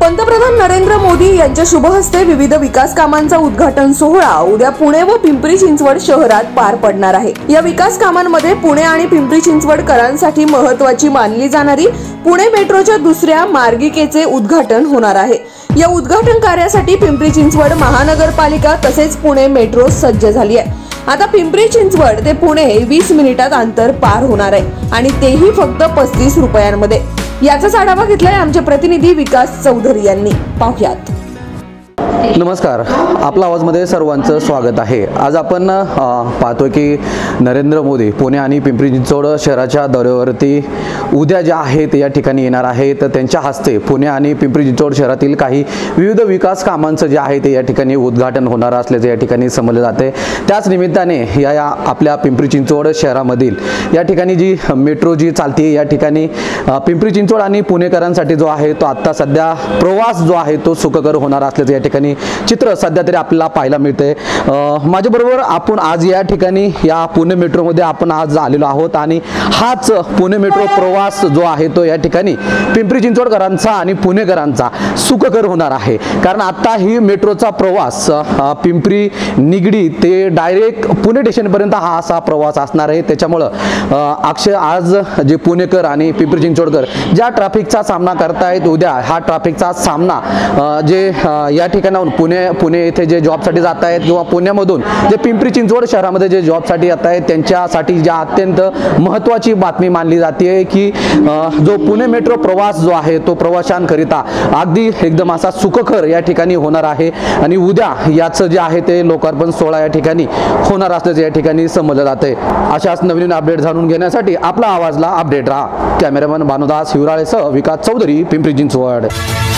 पंतप्रधान नरेंद्र मोदी यांच्या शुभ हस्ते विविध विकास कामांचा उद्घाटन सोहळा उद्या पुणे व पिंपरी चिंचवड शहरात पार पडणार आहे। या विकास कामांमध्ये पुणे आणि पिंपरी चिंचवडकरांसाठी महत्त्वाची मानली जाणारी पुणे मेट्रोच्या दुसऱ्या मार्गिकेचे उद्घाटन होणार आहे। या उद्घाटन कार्यासाठी पिंपरी चिंचवड महानगरपालिका तसेच पुणे मेट्रो सज्ज झाली आहे। आता पिंपरी चिंचवड ते पुणे 20 मिनिटात अंतर पार होणार आहे आणि तेही फक्त 35 रुपयांमध्ये। याचाच आढावा घेतलाय आमचे प्रतिनिधी विकास चौधरी यांनी। पाहुयात। नमस्कार, आपला आवाजमध्ये सर्वांचं स्वागत आहे। आज आपण पाहतोय की नरेंद्र मोदी पुणे आणि पिंपरी चिंचवड शहराच्या दौऱ्यावरती उद्या जे आहेत या ठिकाणी येणार आहेत। त्यांच्या हस्ते पुणे आणि पिंपरी चिंचवड शहरातील काही विविध विकास कामांचं जे आहे ते या ठिकाणी उद्घाटन होणार असल्याचे या ठिकाणी समजले जाते। त्याच निमित्ताने या आपल्या पिंपरी चिंचवड शहरामधील या ठिकाणी जी मेट्रो जी चालते या ठिकाणी पिंपरी चिंचवड आणि पुणेकरांसाठी जो आहे तो आता सध्या प्रवास जो आहे तो सुखकर होणार असल्याचे या ठिकाणी चित्र सध्या तरी आपल्याला पाहायला मिळते। माझ्याबरोबर आपण आज या ठिकाणी या पुणे मेट्रोमध्ये आपण आज आलेलो आहोत आणि हाच पुणे मेट्रो प्रवास जो आहे तो या ठिकाणी पिंपरी चिंचवडकरांचा आणि पुणेकरांचा सुखकर होणार आहे। कारण आता ही मेट्रोचा प्रवास पिंपरी निगडी ते डायरेक्ट पुणे स्टेशनपर्यंत हा असा प्रवास असणार आहे। त्याच्यामुळे अक्षय आज जे पुणेकर आणि पिंपरी चिंचवडकर ज्या ट्रॅफिकचा सामना करतायत उद्या हा ट्रॅफिकचा सामना जे या ठिकाणाहून पुणे येथे जे जॉबसाठी जात आहेत किंवा पुण्यामधून जे पिंपरी चिंचवड शहरामध्ये जे जॉबसाठी येत आहेत त्यांच्यासाठी ज्या अत्यंत महत्त्वाची बातमी मानली जाते की जो पुणे मेट्रो प्रवास जो आहे तो प्रवाशांकरिता अगदी एकदम असा सुखकर या ठिकाणी होणार आहे आणि उद्या याचं जे आहे ते लोकार्पण सोहळा या ठिकाणी होणार असल्याचे या ठिकाणी समजलं जाते। अशाच नवीन अपडेट जाणून घेण्यासाठी आपला आवाजला अपडेट राहा। कॅमेरामन भानुदास हिवराळेसह विकास चौधरी, पिंपरी चिंचवड।